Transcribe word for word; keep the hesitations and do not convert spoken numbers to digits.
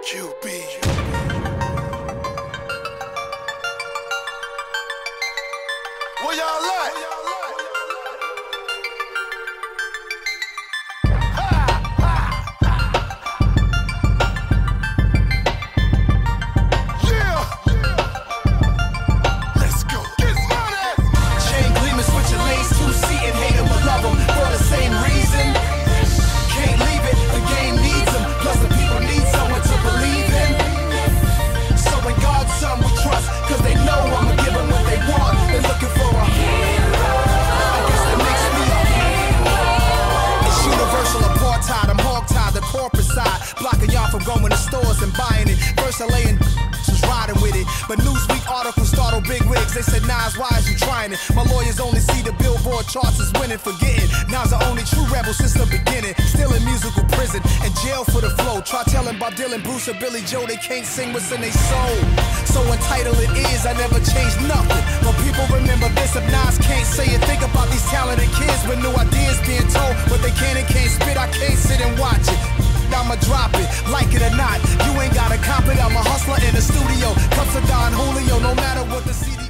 Q B. Where y'all at? Blocking y'all from going to stores and buying it. First I lay in was riding with it, but Newsweek articles startled big wigs. They said, Nas, why is you trying it? My lawyers only see the Billboard charts as winning, forgetting Nas the only true rebel since the beginning. Still in musical prison and jail for the flow. Try telling Bob Dylan, Bruce, or Billy Joe they can't sing what's in their soul. So entitled it is, I never changed nothing. But people remember this if Nas can't say it. Think about these talented kids with new ideas being told, but they can and can't spit. I can't sit and watch it. I'ma drop it, like it or not. You ain't gotta cop it. I'm a hustler in the studio. Cups of Don Julio, no matter what the C D